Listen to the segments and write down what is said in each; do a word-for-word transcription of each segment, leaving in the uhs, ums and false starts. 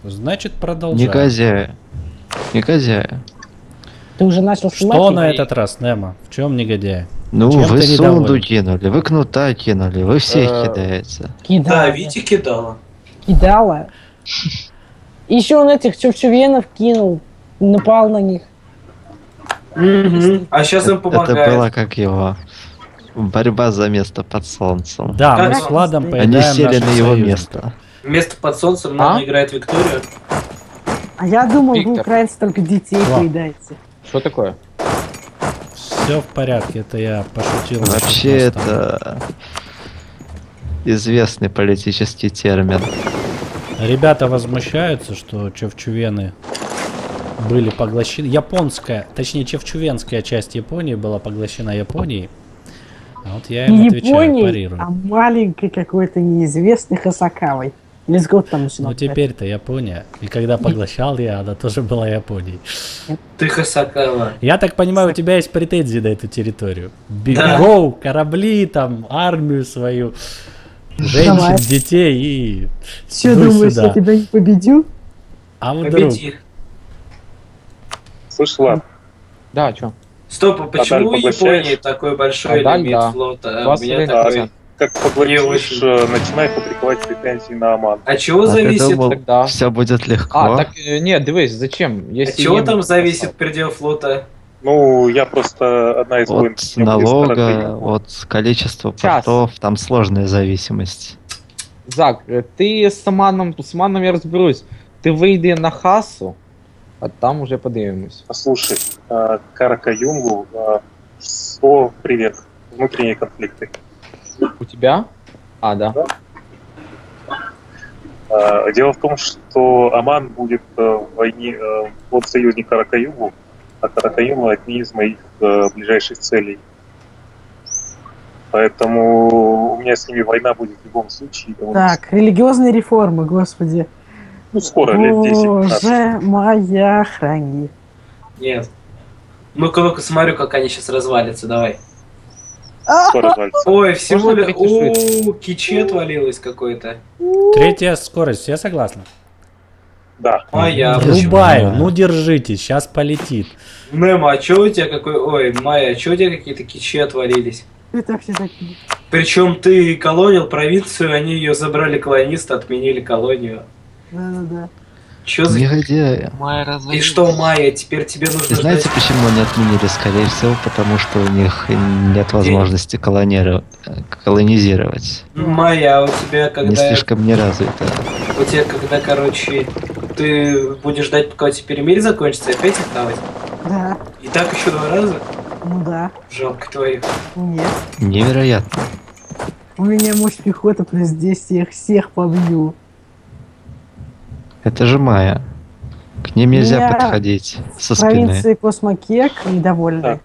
Значит, продолжаем. Негодяи. Негодяи. Ты уже начал снимать? Что на этот раз, Немо? В чем негодяй? Ну, Чем вы ты сонду недоволен? кинули, вы кнута кинули, вы всех Э, кидаете. Кидала. Да, Витя кидала. Кидала. Еще он этих чувчувенов кинул. Напал на них. Мгм. А сейчас им Это помогает. было как его борьба за место под солнцем. Да, Как мы с Владом они поедаем Они сели наших на его союзников. место. Место под солнцем А? нам играет Виктория. А я думал, вы Виктор. украинцы только детей Ва. поедаете. Что такое? Все в порядке, это я пошутил. Вообще насчет моста. это известный политический термин. Ребята возмущаются, что чевчувены были поглощены. Японская, точнее чевчувенская часть Японии была поглощена Японией. А вот я им Не отвечаю, Японией, парирую. а маленькой какой-то неизвестной Хасакавой. Или с год там начинал. Ну теперь-то Япония. И когда поглощал я, она тоже была Японией. Ты Хасакава. Я так понимаю, у тебя есть претензии на эту территорию. Да. Бигоу, корабли, там, армию свою, женщин, Давай. детей и... Че, ну и думаешь, сюда. я тебя не победю? А вдруг? Победи. Слышь, Влад, Да, что? Стоп, а почему Адаль Япония поглощаешь? такой большой Адаль, лимит да. флота? А у двадцать меня один такой... процент. как поглотишь, очень. э, начинай фабриковать претензии на Оман. А чего А ты зависит? думал, Тогда. все будет легко? А, так, э, нет, дивись, зачем? От Если чего им- там зависит предел флота? Ну, я просто одна из войн. От с ним налога, близко. от количества Сейчас. портов, там сложная зависимость. Зак, э, ты с Аманом, с Аманом я разберусь. Ты выйди на Хасу, а там уже подивимось. Послушай, э, Каракаюнгу, э, о, привет, внутренние конфликты. У тебя? А, да. Э, Дело в том, что Оман будет э, в войне э, под союзник Каракаюгу, а Каракаюгу одни из моих э, ближайших целей. Поэтому у меня с ними война будет в любом случае. довольно Так, религиозные реформы, господи. Ну, скоро, лет десять-пятнадцать. Боже моя, храни. Нет. Ну-ка, ну-ка, смотрю, как они сейчас развалятся, давай. Скоро развалится. Ой, всего Можно ли... третий О, кичи отвалилось какой-то. Третья скорость, я согласна. Да. Моя. Врубаю, Да. ну держите, сейчас полетит. Немо, а чё у тебя какой... Ой, Майя, а чё у тебя какие-то кичи отвалились? Это все такие. Причем ты колонил провинцию, они ее забрали колонисты, отменили колонию. Да-да-да. Чё за... Негодяи. И что, Майя, теперь тебе нужно И знаете, ждать- почему они отменили? Скорее всего, потому что у них нет возможности колониру- колонизировать. Майя, а у тебя Не когда... слишком не развито. У тебя когда, короче, ты будешь ждать, пока у тебя перемирие закончится, и опять их давать? Да. И так еще два раза? Ну да. Жалко твоих. Нет. Невероятно. У меня мощь пехоты плюс десять, я их всех побью. Это же Майя. К ним нельзя Я подходить со В спины. провинции Космокек недовольны.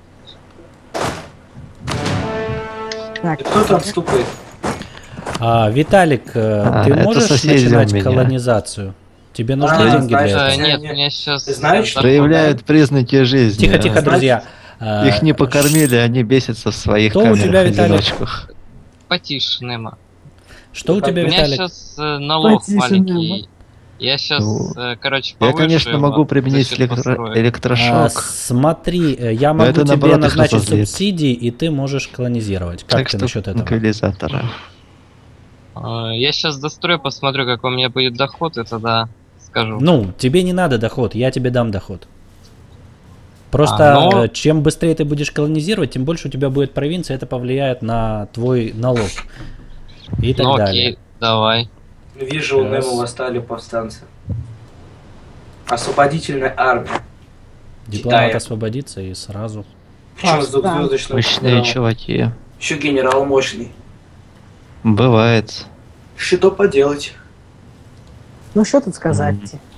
Так, И кто там стукает? А, Виталик, э, А, ты это можешь соседи начинать у меня. колонизацию? Тебе А, нужны деньги для знаешь, этого? да, Э, нет, нет. у меня сейчас... Ты знаешь, что- Проявляют признаки жизни. Тихо, тихо, Значит, друзья. А, Их не покормили, они бесятся в своих Что у тебя, камерах Виталик? одиночках. Потише, Немо. Что у тебя, У меня Виталик? сейчас налог Потише, маленький. Я сейчас, Ну, короче, Я, повышу конечно, его могу за применить счет электро- построек. А, электрошок. смотри, э, я Но могу это, тебе наоборот, их назначить разозлит. субсидии, и ты можешь колонизировать. Как Так ты что насчет этого? локализатора. А, Я сейчас дострою, посмотрю, как у меня будет доход, и тогда скажу. Ну, тебе не надо доход, я тебе дам доход. Просто А, но- э, чем быстрее ты будешь колонизировать, тем больше у тебя будет провинция, это повлияет на твой налог. И так Ну далее. окей, давай. Вижу, у Раз. Немо восстали повстанцы. Освободительная армия. Дипломат Китая. освободится и сразу. Причем с да. двухзвездочным Мощные генералом. чуваки. Еще генерал мощный. Бывает. Что поделать? ну что тут сказать?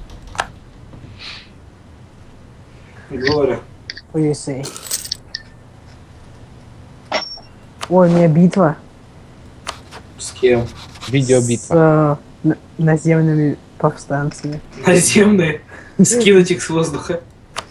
Говорю. По ю эс эй. Ой, у меня битва С кем? с Видеобитва. э, н- наземными повстанцами. Наземные. Скинуть их с воздуха.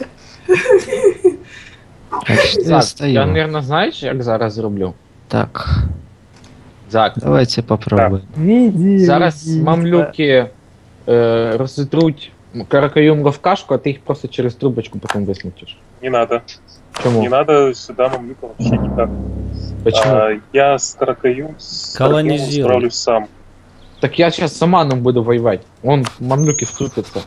Так что я Зак, стою. я, наверное, знаєш, як зараз зроблю? Так, Зак, давайте попробуем. Видео зараз битва. мамлюки е, розітруть Каракаюмга в кашку, а ти їх просто через трубочку потім висмутиш. Не надо. Чому? Не надо сюда мамлюкам вообще никак. Почему? А, я с Каракаюм, с Каракаюмом Колонизируй. справлюсь сам. Так я сейчас с Аманом буду воевать. Он мамлюки вступится.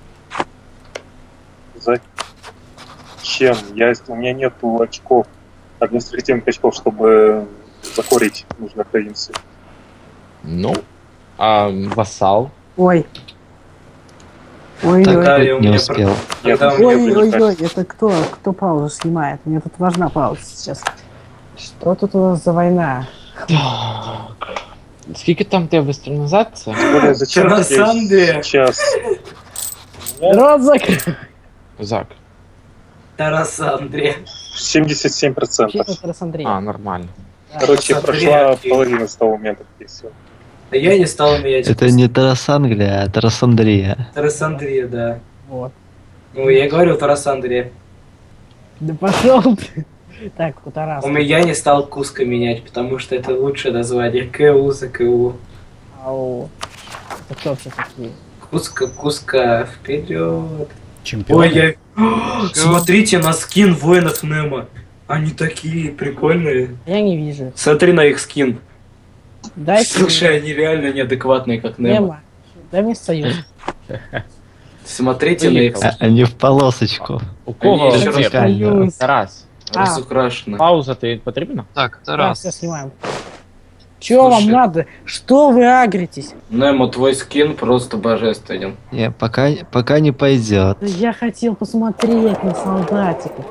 Зачем? Я, у меня нету очков, административных очков, чтобы закорить нужных провинций. Ну, а вассал? Ой. Ой, Так ой. Да, вот и у не меня успел. Я Когда думаю, у Ой, мне ой, будет ой, так. это кто? Кто паузу снимает? Мне тут важна пауза сейчас. Что тут у нас за война? Так. Скільки там тебе вестернизація? Тем более, зачем тебе Трансандрия. сейчас? Рот закрой! Зак. Тарас Андрей. семьдесят семь процентов. Вообще-то Тарас Андрей. А, нормально. Короче, Тарас прошла Андрей. половина с того момента, где все. Да я не стал менять. Это не Тарас Англия, а Тарас Андрия. Тарас Андрей, да. Вот. Ну, я говорил Тарас Андрей. Да пошел ты. Так, у Тараса. У меня не стал Куско менять, потому что это лучшее название. КУ за КУ. Ау. Это кто вообще такие? Куско, Куско, вперед. Чемпион. Ой, я... Смотрите на скин воинов Немо. Они такие прикольные. Я не вижу. Смотри на их скин. Дайте Слушай, они реально неадекватные, как мне. Немо. Немо. Дай мне союз. Смотрите на их Поехали. А, они в полосочку. У кого Они еще рецепт? раз- Союз. Тарас, А. разукрашены. пауза тобі потрібна? Так, Да, Тарас. все снимаем. Чего вам Слушай. надо? Что вы агритесь? Немо, твой скин просто божественен. Не, пока, пока не пойдет. Да я хотел посмотреть на солдатиков.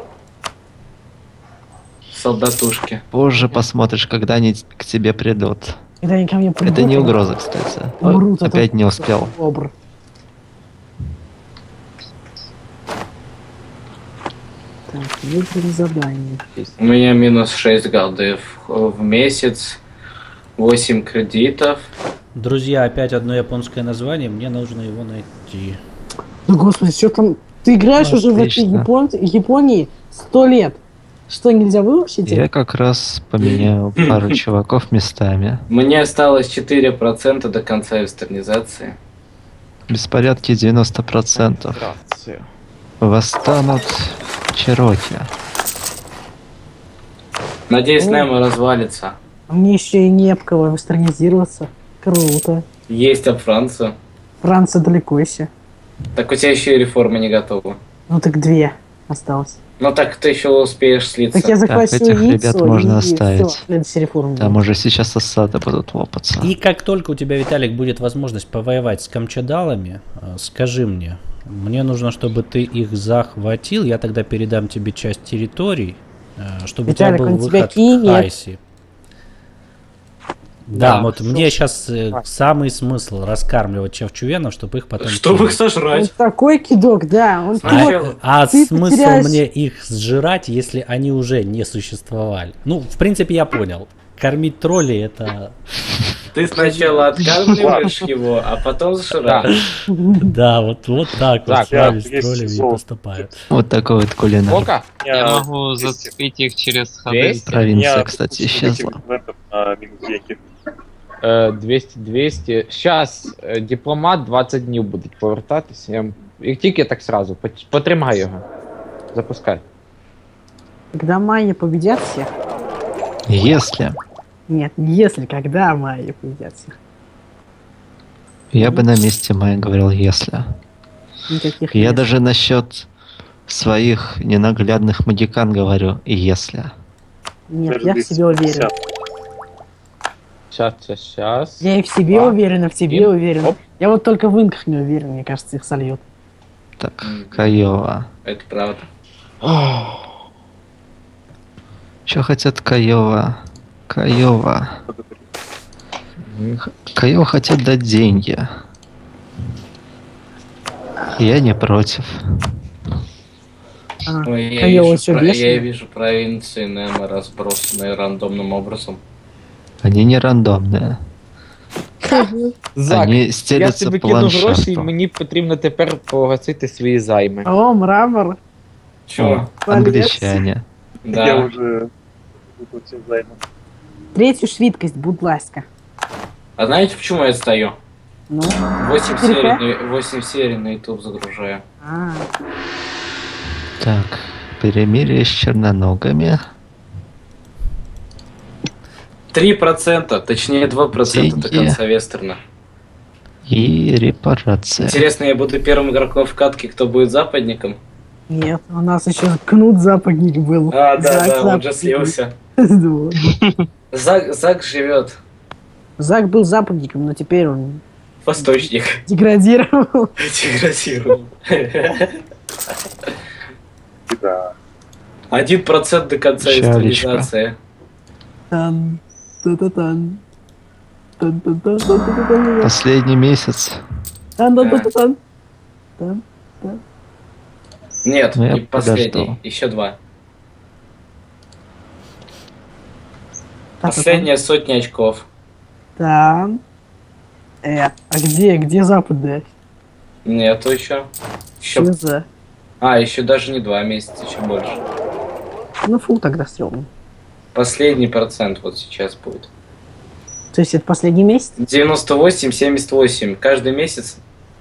Солдатушки. Позже посмотришь, когда они к тебе придут. Когда они ко мне придут. Это не они угроза, кстати. умрут, это Опять не успел. Бобр. Так, выбрали задание. У меня минус шесть голды в, в месяц, восемь кредитов. Друзья, опять одно японское название, мне нужно его найти. Ну господи, что там? Ты играешь уже в этой Отлично. Япон... Японии сто лет. Что, нельзя выучить? Я как раз поменял пару чуваков местами. Мне осталось четыре процента до конца вестернизации. Беспорядки девяносто процентов. Грацію. Восстанут Чероки. Надеюсь, О. Немо развалится. А мне еще и не об кого вестернизироваться. Круто. Есть об Францию. Франция далеко еще. Так у тебя еще и реформа не готова. Ну так две осталось. Ну так ты еще успеешь слиться. Так я захвачу этих яйцо, ребят можно и оставить. всё, следующая реформа. Там будет. уже сейчас осады будут лопаться. И как только у тебя, Виталик, будет возможность повоевать с камчадалами, э, скажи мне. Мне нужно, чтобы ты их захватил, я тогда передам тебе часть территорий, э, чтобы Виталик, у тебя он был тебя выход в кинет. Хайси. Да, Да, вот шо- мне сейчас самый смысл раскармливать чавчувенов, чтобы их потом... Чтобы их кинуть. Он сожрать. такой кидок, да. Он А, кидок. а ты смысл потеряешь- мне их сжирать, если они уже не существовали? Ну, в принципе, я понял. Кормить троллей это... Ты сначала откармливаешь его, а потом зажираешь. Да, вот, вот так вот Так, с вами, я- с есть троллями и золото. поступают. Вот такой вот кулинар. Сколько? Я могу зацепить их через ходы. Двести? Провинция, кстати, исчезла. На минус деньги. Е, двісті двісті. Щас е, дипломат двадцять днів будуть повертатися. Я... Як тільки так сразу. Пот- Потримай його. Запускай. Когда майя победят всех. Если Нет, если когда майя победят всех. я бы на месте Майя говорил если. Никаких Я «если». даже насчет своих ненаглядных магикан говорю если. Нет, я в себе уверен. Щас, щас, щас. Я и в себе А. уверен, и в тебе И- уверен. оп. Я вот только в инках не уверен, мне кажется, их сольют. Так, Каева. Это правда. Что хотят Каева? Каева. Мгм. Каева хотят дать деньги. Я не против. А, Ой, я, Каёва вижу, чё, про- я бешеный? вижу провинции Немо разбросанные рандомным образом. Они не рандомные. Зак, Они я стелятся тобі по кину гроші, і ландшафту. мені потрібно тепер погасити свої займи. О, мрамор. Чего? Англичане. Да. Я уже выплатил займы. Третью швидкость, будь ласка. А знаете, почему я стою? Ну, восемь четыре серий, ка? на- восемь серий на YouTube загружаю. А, Так, перемирие с черноногами. три процента, точнее два процента до Деньги. конца вестерна. И репарация. Интересно, я буду первым игроком в катке, кто будет западником? нет, у нас еще кнут западник был. А, да, Зак да, он же западник. слился. Вот. Зак, Зак живет. Зак был западником, но теперь он Восточник. деградировал. Деградировал. Да. Один процент до конца Печалечко. вестернизации. Тан, та-та-тан. Тан-тан-тан-тан-тан-тан. Последний месяц. Тан-тан-тан-тан. Тан. Нет, Ну, я не последний. подожду. Еще два. Та-та-тан. Последняя сотня очков. Тан. Э, а где, где западная? Нету еще. Что Еще. за? А, еще даже не два месяца, еще больше. Ну фу, тогда стрёмно. Последний процент вот сейчас будет. То есть это последний месяц? девяносто восемь, семьдесят восемь. Каждый месяц.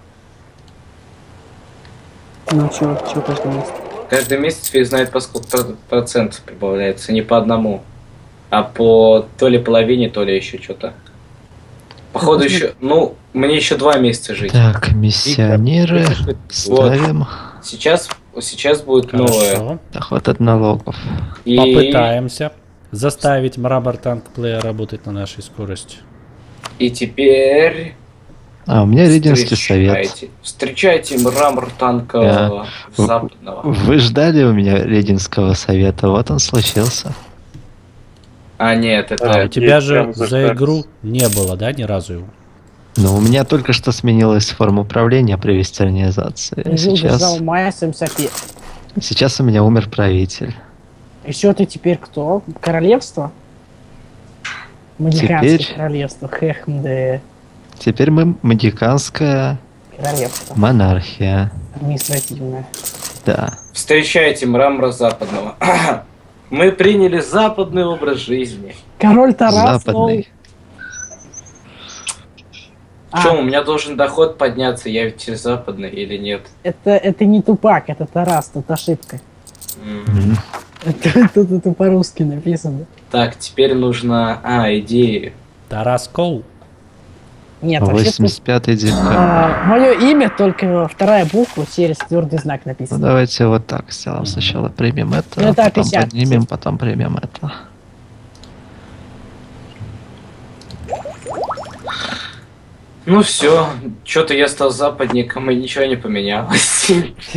Ну чё, чё каждый месяц? Каждый месяц фиг знает по сколько про- процентов прибавляется. Не по одному. А по то ли половине, то ли еще что-то. Походу посмотри. еще. Ну, мне еще два месяца жить. Так, миссионеры. Вот. Ставим. Сейчас, сейчас будет новое. Хорошо. Доход от налогов. И Попытаемся заставить Мрамор Танк Плея работать на нашей скорости. И теперь А, у меня Ридинский совет. встречайте, встречайте мрамор танка Я- западного. Вы ждали у меня Ридинского совета, вот он случился. А нет, это А, У тебя есть же прям за заждались. игру не было, да, ни разу его? Но у меня только что сменилась форма управления при вестернизации. Жил Сейчас, держал Майя своим сопе. сейчас у меня умер правитель. Еще ты теперь кто? Королевство? Мадиканское Теперь- королевство. Хехмде. Теперь мы мадиканская Королевство. монархия. Административное. Да. встречайте мрамора западного. Мы приняли западный образ жизни. Король Тарас. Западный. А, Чем у меня должен доход подняться? Я ведь западный или нет? это, это не Тупак, это Тарас, тут ошибка. М. Мгм. Это, тут это по-русски написано. Так, теперь нужно... А, идеи. Тарас Коул. Нет, вообще восемьдесят пятый декабрь. мое имя, только вторая буква через твердый знак Ну написано. давайте вот так сделаем. Сначала примем это, Ну, это потом пятьдесят. поднимем, потом примем это. Ну все, что-то я стал западником и ничего не поменялось.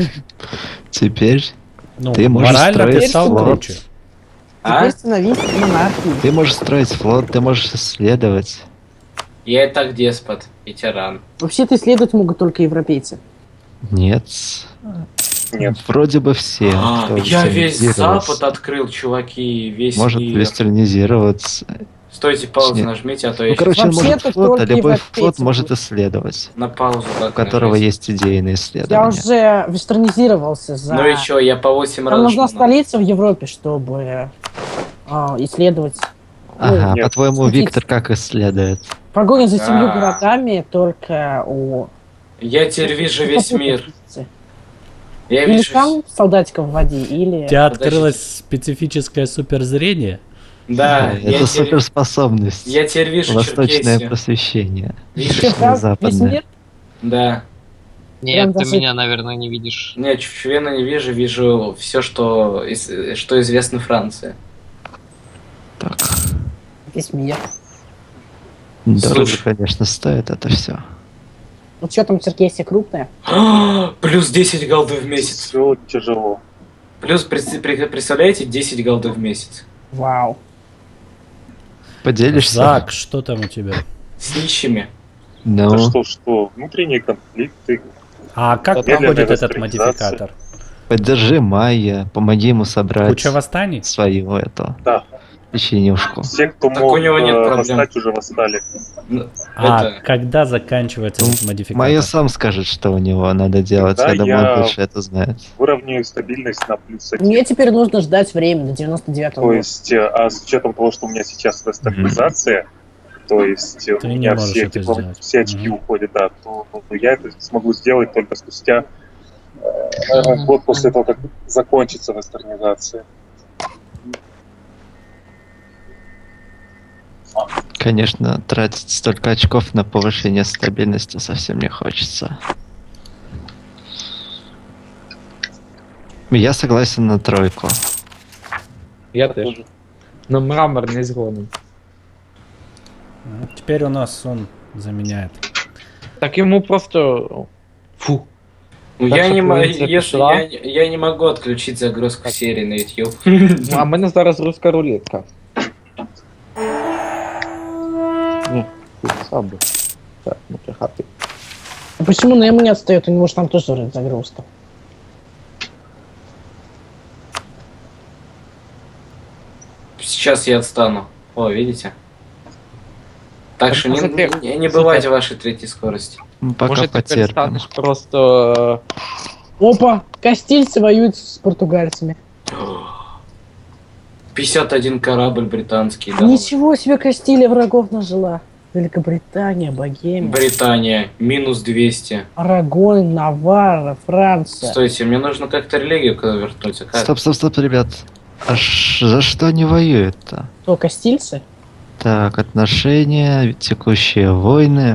Теперь Ну, Ты можешь морально ты строить стал флот. круче. А? Теперь становись монархией. ты можешь строить флот, ты можешь исследовать. Я и так деспот и тиран. Вообще-то исследовать могут только европейцы. Нет. Нет. Вроде бы все. А, кто я весь вестернизировался, запад открыл, чуваки, весь может мир. вестернизироваться. Стойте, паузу Нет. нажмите, а то я Ну, щас короче, он Вообще-то может флот, а только любой европейцы флот может могут. исследовать, на паузу у так которого нажать. есть идеи на Я исследование. уже вестернизировался за... Ну и чё, я по восемь Там раз нужна жму. столица в Европе, чтобы а, исследовать. Ага, Нет. по-твоему, Смотрите. Виктор как исследует? Погоня за семью А. городами только у... Я теперь вижу весь мир. Я Или вижу... там солдатиков вводи, или... У тебя Подождите. открылось специфическое суперзрение. Да, я это теперь... суперспособность. Я теперь вижу Восточное Черкесию. просвещение. Вижу, Что, там весь западное. мир? да. Нет, Прям ты даже- меня, наверное, не видишь. Нет, Чувена не вижу, вижу все, что, из- что известно Франции. Так. Весь мир. Дорого, Слушай. конечно, стоит это все. Ну что там, Черкесия крупная? Плюс десять голды в месяц. Все тяжело. Плюс, пред- при- представляете, десять голды в месяц. Вау. Поделишься? Зак, что там у тебя? С нищими. Ну, Да что, что, внутренние конфликты. А как Медленная проходит этот вестернизация. модификатор? поддержи Майя, помоги ему собрать Куча восстаний? свою эту Да, печенюшку. все, кто Так мог у него нет э, проблем. восстать, уже восстали. Ну, А, это- когда заканчивается Ну, этот модификатор? Майя сам скажет, что у него надо делать. Да, я думаю, я- он лучше это знает. Выровняю стабильность на плюс один. Мне теперь нужно ждать время до девяносто девятого То года. есть, э, а с учетом того, что у меня сейчас вестернизация, то есть у Ты не меня можешь все, это диплом- сделать. все очки Мгм. уходят, да, то ну, я это смогу сделать только спустя э, год после того, как закончится вестернизация. Конечно, тратить столько очков на повышение стабильности совсем не хочется. Я согласен на тройку. Я теж. Но мрамор не згоден. Ну, теперь у нас он заменяет. Так йому просто. Фу. Ну, Так я что не, мо- провинция если пішла. я, не- я не могу отключить загрузку серии на YouTube. Ну, а в мене зараз руська рулетка. Ні, фу, слабо. Так, ну прихати. А почему на ему не отстает? У него же там тоже вроде загрузка. Сейчас я отстану. О, видите? Так что не, посмотри, не, не супер. бывайте вашей третьей скорости. Ну, Пока Може тепер потерпим. станеш просто. Опа! Кастильцы воюют с португальцами. пятьдесят один корабль британский, да. Ничего себе, Кастилия врагов нажила. Великобритания, Богемия, Британия, минус двести. Арагон, Наварра, Франция. Стойте, мне нужно как-то религию куда вернуть. А как? Стоп, стоп, стоп, ребят. А ш- за что они воюют-то? Кто, кастильцы? Так, отношения, текущие войны.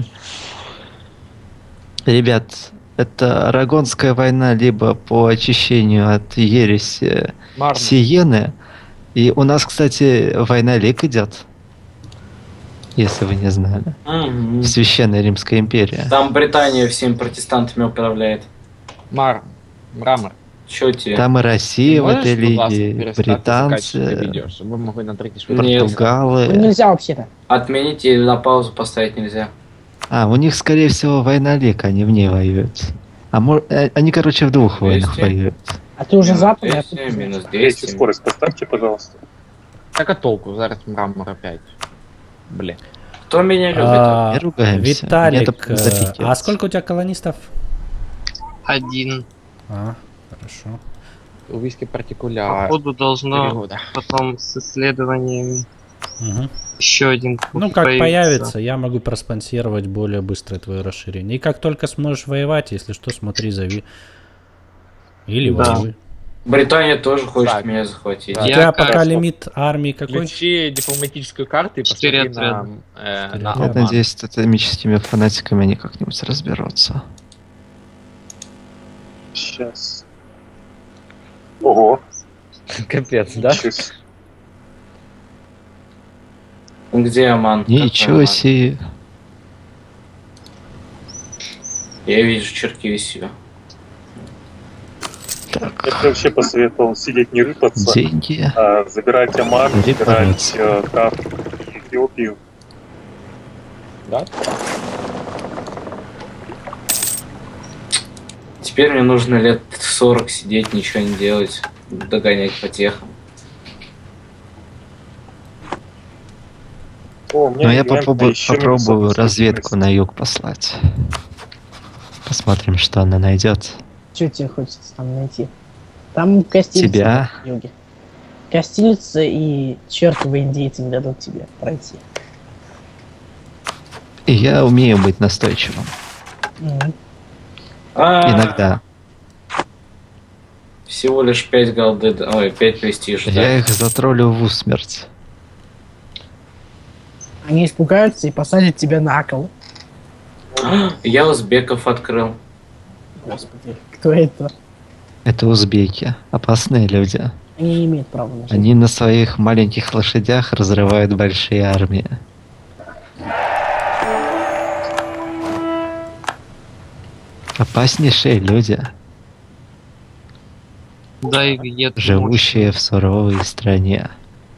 Ребят, это Арагонская война либо по очищению от ереси Марно. Сиены. И у нас, кстати, война лик идет. Если вы не знали. Мгм. Священная Римская империя. Там Британия всеми протестантами управляет. Мар. Мрамор. Чё тебе? Там и Россия в Можеш, этой будь ласка, лиге, перестати закачувати британцы, відео, щоб ми могли на третій Ні. швидкості. Ну, португалы. нельзя вообще-то. Отменить или на паузу поставить нельзя. А, у них, скорее всего, война лик, они в ней воюют. А мо- э, они, короче, в двух войнах Двести. воюют. А ты уже Минус западный, а двести, тут минус Третью двести. скорость поставьте, пожалуйста. Так а толку, зараз мрамор опять. Блін. Кто меня любит? А, Не ругаемся. Виталик, Мне это э, запикивается. а сколько у тебя колонистов? Один. А, хорошо. У військи партикуляр. Походу должно Перевода. потом с исследованиями Мгм. еще один пункт Ну, как появится. появится, я могу проспонсировать более быстрое твое расширение. И как только сможешь воевать, если что, смотри, зови. Или Да. воюй. Британия тоже хочет Так. меня захватить. Да. У Я тебя как- пока лимит армии какой? Включи дипломатическую карту и Четыре посмотри на, отряда. э, Четыре на отряда. Я Оман. надеюсь, с тотемическими фанатиками они как-нибудь разберутся. Сейчас. Ого. Капец, да? Ничего себе. Где Аман? Какой Ничего Аман? себе. Я вижу Черкесию. Я бы вообще посоветовал сидеть не рыпаться, Деньги. а забирать Оман, забирать Репарации. э, Каф и Эфиопию. Да? Теперь мне нужно лет сорок сидеть, ничего не делать, догонять по техам. О, у меня Но я элемент попробую, еще минус попробую одна разведку способность. на юг послать. Посмотрим, что она найдет. что тебе хочется там найти? Там кастильцы Тебя. на юге. Кастильцы и чертовы индейцы не дадут тебе пройти. И я умею быть настойчивым. Мгм. А, Иногда. Всего лишь пять голды, да- ой, пять престижа, да? Я их затроллю в усмерть. Они испугаются и посадят тебя на кол. Я узбеков открыл. Господи, кто это? Это узбеки. Опасные люди. Они не имеют права на жизнь. Они на своих маленьких лошадях разрывают большие армии. Опаснейшие люди, Да и где ты живущие в суровой стране.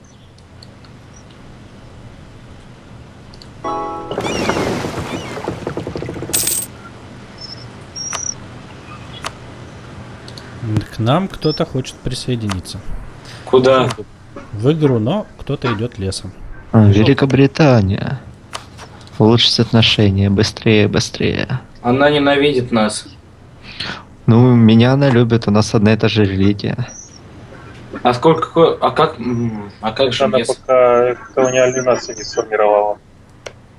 К нам кто-то хочет присоединиться. Куда? В игру, но кто-то идет лесом. А, Великобритания. Улучшить отношения быстрее, быстрее. Она ненавидит нас. Ну, меня она любит, у нас одна и та же религия. А сколько, какой- а как, м, а как же Она лес? пока колониальную нацию не сформировала.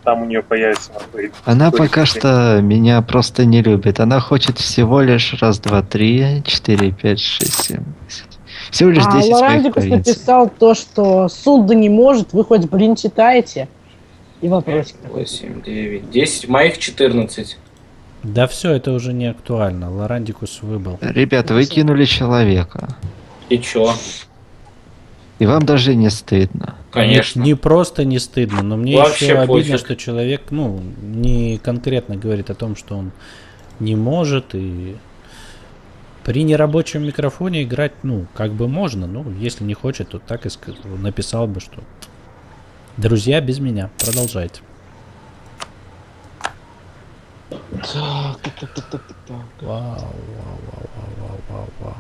там у нее появится на твоей Она территории. пока что меня просто не любит. Она хочет всего лишь раз, два, три, четыре, пять, шесть, семь. Всего лишь А десять своих Лорандикус провинций. написал то, что суд да не может, вы хоть, блин, читаете? И вопросик. восемь, девять, десять, моих четырнадцать. Да все, это уже не актуально. Лорандикус выбыл. Ребята, вы кинули человека. И чё? И вам даже не стыдно. Конечно. Не, не просто не стыдно, но мне Вообще еще обидно, пофиг. что человек, ну, не конкретно говорит о том, что он не может, и при нерабочем микрофоне играть, ну, как бы можно, ну, если не хочет, то так и ск- написал бы, что друзья без меня, продолжайте. Так, так, так, так, так, так. Вау, вау, вау, вау, вау, вау, вау.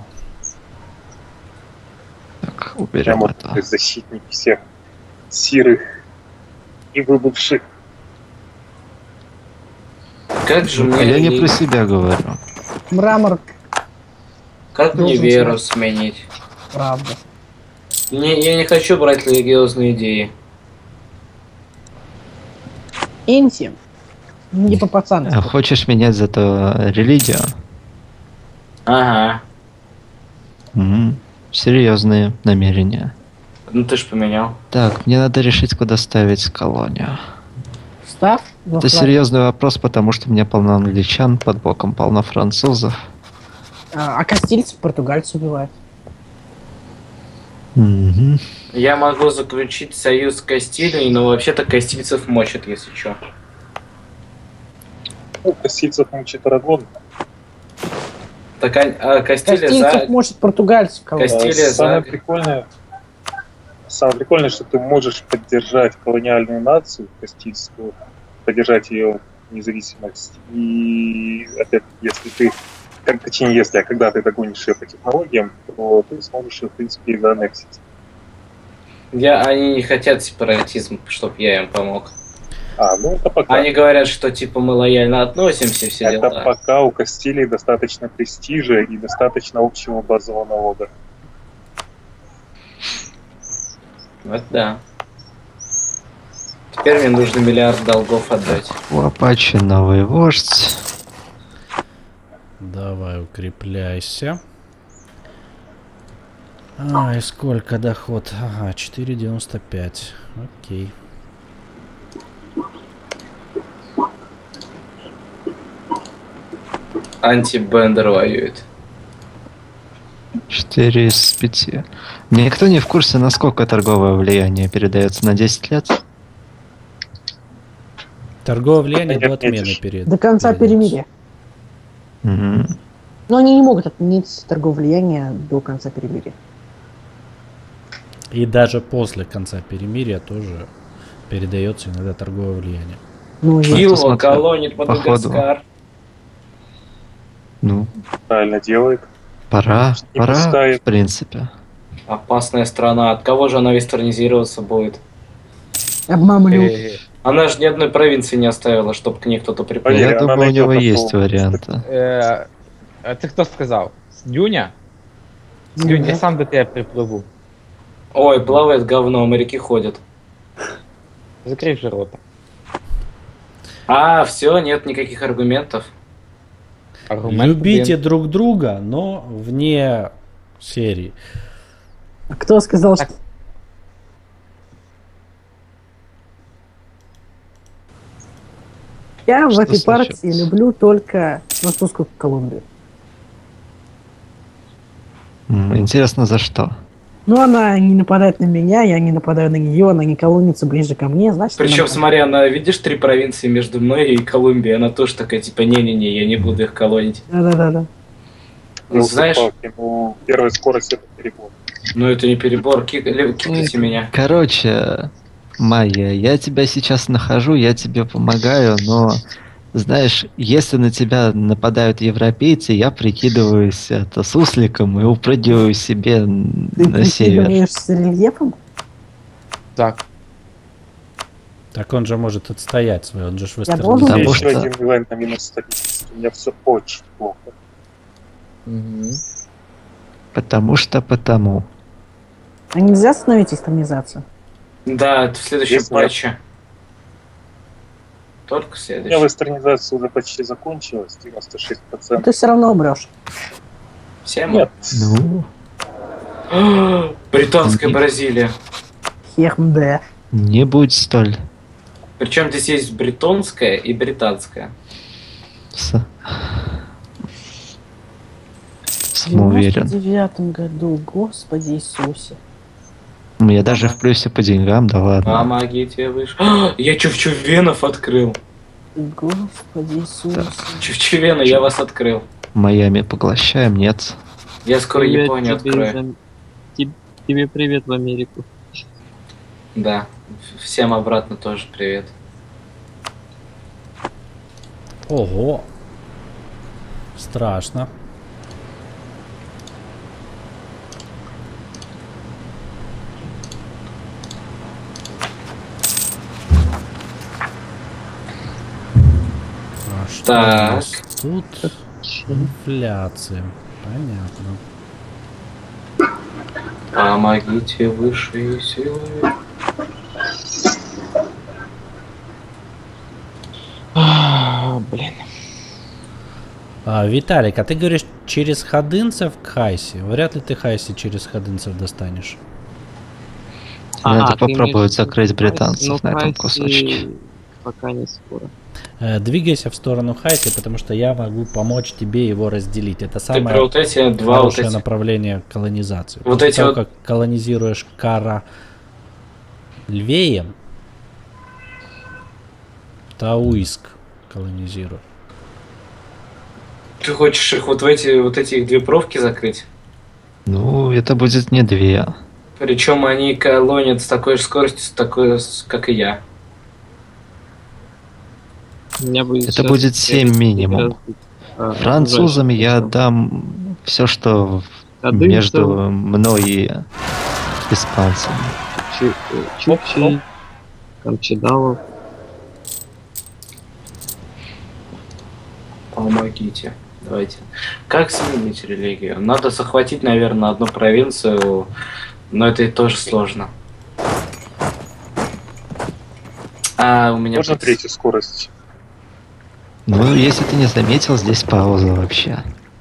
Так, Прямо уберем это. вот защитник всех сирых и выбывших. Как же А мне... я не ли- про себя говорю. Мрамор, Как мне должен веру знать. сменить? правда. Не, я не хочу брать религиозные идеи. Инти, не по пацански. А хочешь менять зато религию? Ага. Угу. Серьезные намерения. Ну ты ж поменял. Так, мне надо решить, куда ставить колонию. Став. во Это флаг. серьезный вопрос, потому что у меня полно англичан, под боком полно французов. А, а кастильцев португальцев убивают. Мгм. Я могу заключить союз с Кастилией, но вообще-то кастильцев мочат, если чё. Ну, кастильцев мучит Арагон. Так, а, а Кастилия Кастильцев за... может португальцев кого-то. Кастилия А самое за- прикольное, самое прикольное, что ты можешь поддержать колониальную нацию кастильскую, поддержать ее независимость. И опять, если ты, как, точнее, если, а когда ты догонишь ее по технологиям, то ты сможешь ее, в принципе, и зааннексить. Я, они не хотят сепаратизм, чтоб я им помог. А, ну это пока. Они говорят, что типа мы лояльно относимся, все Это дела. пока у Кастилии достаточно престижа и достаточно общего базового налога. Вот да. Теперь мне нужно миллиард долгов отдать. У Апачи новый вождь. Давай, укрепляйся. Ай, сколько доход? Ага, четыре девяносто пять. Окей. Анти-бендер воюет. четыре из пяти. Никто не в курсе, насколько торговое влияние передается на десять лет. Торговое влияние Ты не до отмены отметишь. перед. До конца перемирия. Мгм. Но они не могут отменить торговое влияние до конца перемирия. И даже после конца перемирия тоже передается иногда торговое влияние. Ну, и- Килла смотрю, колонит походу. Мадагаскар. Ну, Правильно делает. пора, Не пора, пускает. в принципе. Опасная страна. От кого же она вестернизироваться будет? обмамлю. Э, Она же ни одной провинции не оставила, чтобы к ней кто-то приплыл. Поверь, Я она думаю, у найдет него такого есть просто. варианты. э, а ты кто сказал? С Дюня? С Дюня, я сам до тебя приплыву. Ой, плавает говно, моряки ходят. Закрой же рота. А, все, нет никаких аргументов. Аргумент, Любите блин. друг друга, но вне серии. А кто сказал, Так. что... Я в Что этой партии случилось? люблю только французскую Колумбию. М, Интересно, за что? Ну, она не нападает на меня, я не нападаю на нее, она не колонится ближе ко мне, значит... Причем, она- смотри, она, видишь, три провинции между мной и Колумбией, она тоже такая, типа, не-не-не, я не буду их колонить. Да-да-да. Ну, знаешь, Елки-палки, ну, первая скорость это перебор. ну это не перебор, Ки- ли- кикайте меня. Короче, Майя, я тебя сейчас нахожу, я тебе помогаю, но знаешь, если на тебя нападают европейцы, я прикидываюсь это сусликом и упрыгиваю себе н- Ты на север. прикидываешь с рельефом? Так, Так он же может отстоять свой, он же ж Я вестернизирует. должен- Потому Еще что- один ивент на минус статистики. У меня все очень плохо. мгм. Потому что потому. А нельзя остановить эстонизацию? Да, это в следующем Есть патче. только У меня следующий. вестернизация уже почти закончилась, девяносто шесть Но процентов. ты все равно умрешь. Все мы? Нет. Ну, Британская Бразилия. Хермде. не будь столь... Причем здесь есть бретонская и британская. с- В Самоуверен. девяносто девятом году, Господи Иисусе. Я даже в плюсе по деньгам, да ладно. Помогите выше. А, я Чувчувенов открыл. Господи Иисусе. Чувчувена, я вас открыл. Майами поглощаем, нет. Я скоро Привет Японию тебе открою. из Ам- Теб- Тебе привет в Америку. Да. Всем обратно тоже привет. Ого. Страшно. А что у Так. нас тут? Инфляция. Понятно. Помогите высшие силы. А, блин. А, Виталик, а ты говоришь через ходынцев к Хайси? Вряд ли ты Хайси через ходынцев достанешь. Надо А, ты попробовать имеешь в виду закрыть Хайси? британцев Ну, на этом Хайси кусочке. Пока не скоро. Э, двигайся в сторону Хайси, потому что я могу помочь тебе его разделить. Это Ты про самое вот эти два вот хорошее эти. направление колонизации. Вот После эти того, вот- как колонизируешь Кара Львеем, Тауиск колонизируй. Ты хочешь их вот в эти вот эти их две провки закрыть? Ну, это будет не две. Причем они колонят с такой же скоростью, с такой, с- как и я. У меня будет Это сейчас будет семь девять минимум. разбит, а, Французам я окружающих. отдам все, что Ходынцев, между мной и испанцами. Чу- э, Чукчей, Камчедалов. Помогите. Давайте. Как сменить религию? Надо захватить, наверное, одну провинцию, но это и тоже сложно. А у меня... Можно тут- третью скорость? Ну, если ты не заметил, здесь пауза вообще.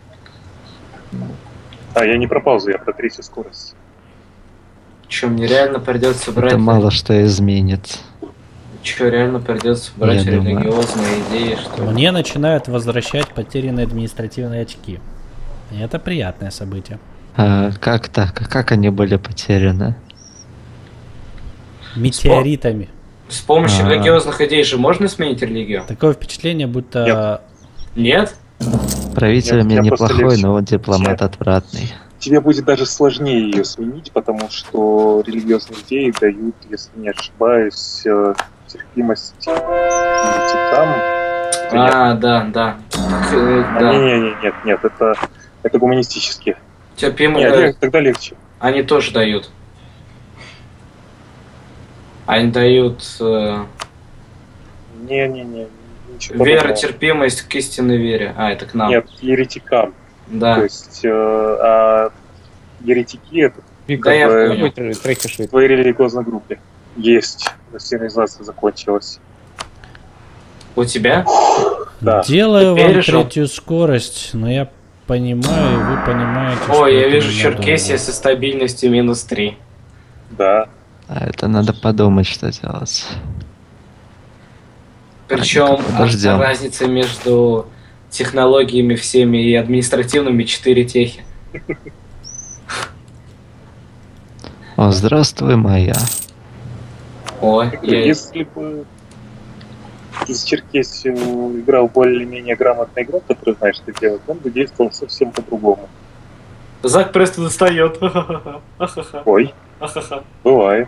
А, я не про паузу, я про третью скорость. Чё, мне реально придется брать... Это мало что изменит. Чё, реально придется брать Я думаю. религиозные идеи, что... Мне начинают возвращать потерянные административные очки. И это приятное событие. А, как так? Как они были потеряны? Метеоритами. С помощью А. религиозных идей же можно сменить религию? Такое впечатление, будто... Нет? Правитель Нет, у меня я просто неплохой, лечу. но вот дипломат Я- отвратный. Тебе будет даже сложнее ее сменить, потому что религиозные идеи дают, если не ошибаюсь, э, терпимость к еретикам. Это нет. А, да, да. Так, э, А, да. не, не, не, нет, нет, это, это гуманистические. Терпимые, Нет, э, лег- тогда легче. они тоже дают. Они дают э, Не, не, не, ничего вера, подобного. терпимость к истинной вере. А, это к нам. Нет, еретикам. То Да. есть, э, а еретики это Да, я бы понял. Какой третий в швид? твоей религиозной группе. Есть. Вестернизация закончилась. У тебя? Да. Делаю Ты вам пережил? третью скорость, но я понимаю, и вы понимаете, что Ой, я это вижу ненадолго. Черкесия со стабильностью минус три. Да. А это надо подумать, что делать. Причем Ладненько, подождем. разница между технологиями всеми и административными четыре техи. О, здравствуй, моя. Ой, я... Если бы ты с Черкесию играл более-менее грамотный игрок, который знает, что делать, он бы действовал совсем по-другому. Зак просто достает. Ахаха. Ой, Ахаха. бывает.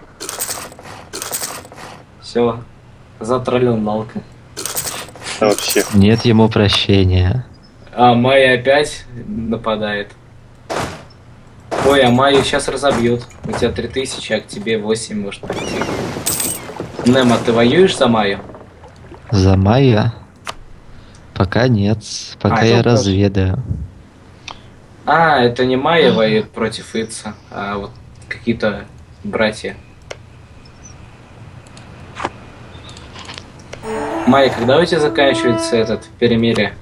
Все. Затроллил налка. А вообще. Нет ему прощения. А Майя опять нападает. Ой, а Майю сейчас разобьют. У тебя три тысячи, а к тебе восемь может прийти. Немо, ты воюешь за Майю? За майя? Пока нет. Пока А, я ну, разведаю. А, это не Майя воюет против Ица, а вот какие-то братья. Майя, когда у тебя заканчивается этот перемирие?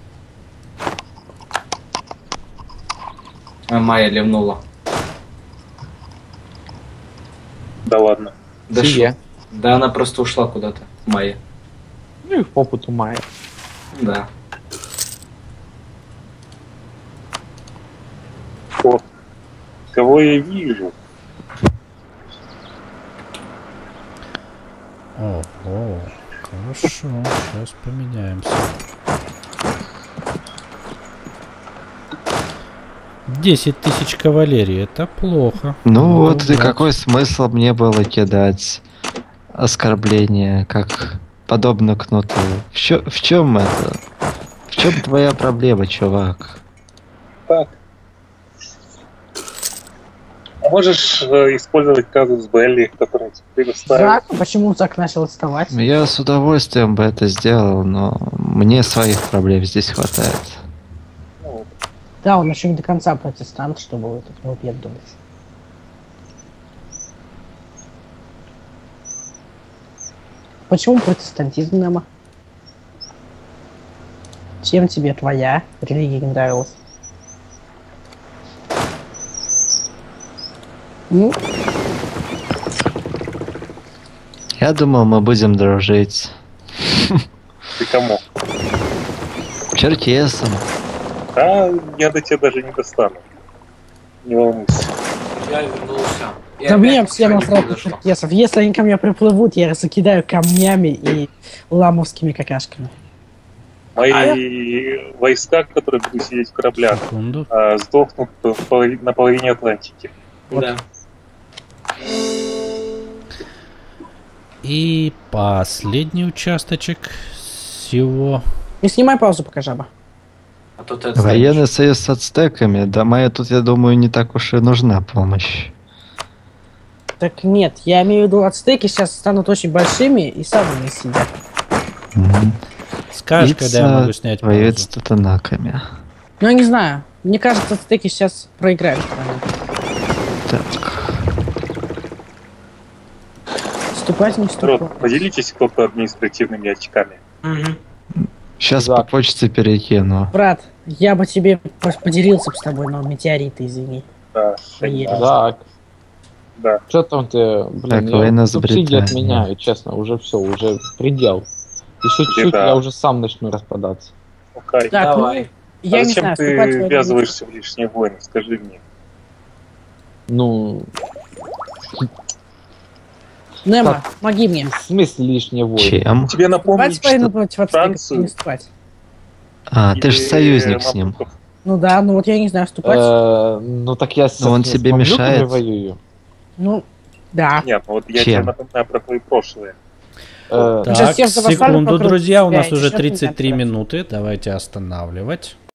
А Майя ливнула. Да ладно. Да, Сие. шо? Да она просто ушла куда-то. Майя. Ну и в попу тумая. Да. О, кого я вижу? Ого, хорошо, сейчас поменяемся. Десять тысяч кавалерий, это плохо. Ну вот и да. какой смысл мне было кидать оскорбление, как подобно кнуту? В, чё- в чем это? В чем твоя проблема, чувак? Так. Можешь э, использовать казус Белли, который тебе предоставил. Зак, почему Зак начал отставать? Я с удовольствием бы это сделал, но мне своих проблем здесь хватает. Ну, Да, он еще не до конца протестант, чтобы вы тут не убедовались. Почему протестантизм, Немо? Чем тебе твоя религия не нравилась? Ну, Я думал, мы будем дружить. ты кому? Черкесом. А я до тебя даже не достану. Не волнуйся. Я вернулся. да мне все насрать на черкесов. Если они ко мне приплывут, я их закидаю камнями и ламовскими какашками. Мои А войска, которые будут сидеть в кораблях, Секунду. а, сдохнут в полови- на половине Атлантики. Да. И последний участочек всего. Не снимай паузу, пока жаба. А то ты отстанешь. Военный союз с ацтеками. Да моя тут, я думаю, не так уж и нужна помощь. Так нет, я имею в виду, ацтеки сейчас станут очень большими и самыми сидят. Мгм. Скажешь, когда я Ица могу снять воюет с паузу. татанаками. Ну, я не знаю. Мне кажется, ацтеки сейчас проиграют. Так. Вступать не Народ, вступать. поделитесь кто-то административными очками. Мгм. Сейчас Зак. по почте перекину. Брат, я бы тебе по- поделился бы с тобой, но метеориты, извини. Да, Поедем. Так. да. Что там ты, блин, Так, я война с субсидии Британией. отменяю, честно, уже все, уже предел. Еще чуть-чуть, Да. я уже сам начну распадаться. Окей. Так, Давай. ну, я а не зачем знаю, ты вступать в войну- ввязываешься в лишние войны? Скажи мне. Ну, Немо, помоги мне. в смысле лишние войны? Чем? Тебе напомнить, Вступать в войну что против ацтеков Францию или не вступать? А, ты же или союзник с ним. мамлюков? Ну да, ну вот я не знаю, вступать. Э, Ну так я с Но он с тебе мамлюками мешает. воюю. Ну, да. Нет, ну вот я Чем? тебе напоминаю про твои прошлые. Э, Сейчас Так, всех за вассалов секунду, вокруг друзья, у себя, нас и уже сейчас тридцать три меня минуты. Давайте останавливать.